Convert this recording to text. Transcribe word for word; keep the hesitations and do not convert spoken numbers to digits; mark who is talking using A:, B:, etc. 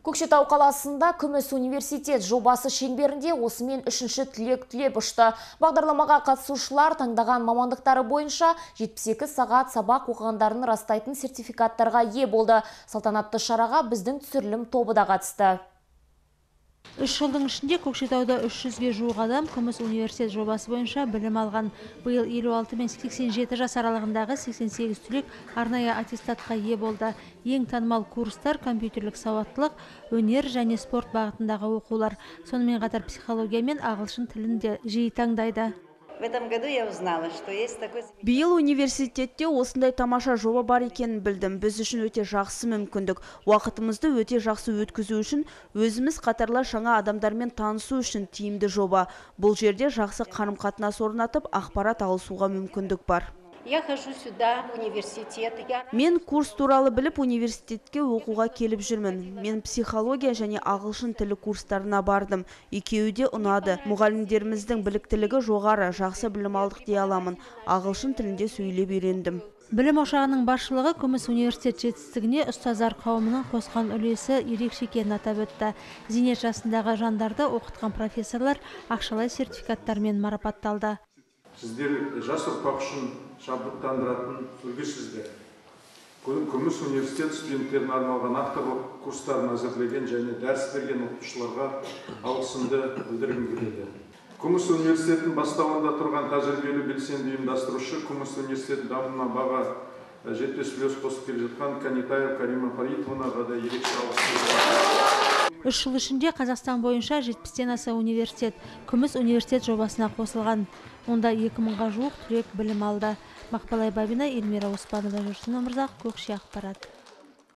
A: Көкшетау қаласында Күміс университет жобасы шеңберінде осымен үшінші түлек түлеп ұшты. Бағдарламаға қатысушылар таңдаған мамандықтары бойынша жетпіс екі сағат сабақ оқығандарын растайтын сертификаттарға ие болды. Салтанатты шараға біздің түсірілім тобы да қатысты.
B: Үш жылдың ішінде Көкшетауда үш жүзге жуық адам Күміс университет жобасы бойынша білім алған. Биыл елу алты мен сексен жеті жас аралығындағы сексен сегіз түлек арнайы аттестатқа ие болды. Ең танымал курстар компьютерлік сауаттылық, өнер және спорт бағытындағы оқулар. Сонымен қатар психология мен ағылшын тілін де жиі таңдайды.
C: Биыл университетте осындай тамаша жоба бар екенін білдім. Біз үшін өте жақсы мүмкіндік. Уақытымызды өте жақсы өткізу үшін, өзіміз қатарлы жаңа адамдармен танысу үшін тиімді жоба. Бұл жерде жақсы қарым-қатынас орнатып, ақпарат алысуға мүмкіндік бар.
D: Я хожу сюда, в университет.
C: Мен курс туралы біліп университетке оқуға келіп жүрмін. Мен психология және ағылшын тілі курстарына бардым. Екеуі де ұнады. Мұғалімдеріміздің біліктілігі жоғары, жақсы білім алдық дей аламын. Ағылшын тілінде сөйлеп үйрендім.
B: Білім ошағының басшылығы Күміс университет жетістігіне ұстаздар қауымының қосқан үлесі ерекше екенін атап өтті. Зейнет жасындағы жандарды оқытқан профессорлар ақшалай сертификаттармен марапатталды.
E: Сіздер жас ұрпақ үшін шабыттандыратын үлгісіздер. Күміс университет студенттеріне арналған авторлық курстарын әзірлеген және дәріс берген оқытушыларға алғысымды білдіргім келеді. Күміс университетінің бастауында тұрған тәжірибелі белсенді ұйымдастырушы, Күміс университет дамуына баға жетпіс үлес қосып келе жатқан Канитаева Карима Фаритовнаға да ерекше алғыс.
B: Үш жыл ішінде Қазақстан бойынша жетпістен аса университет Күміс университет жобасына қосылған. Онда екі мыңға жуық түлек білім алды. Мақпал Айбабина, Эльмира Оспанова, Жүрсін Өмірзақ, Көкше ақпарат.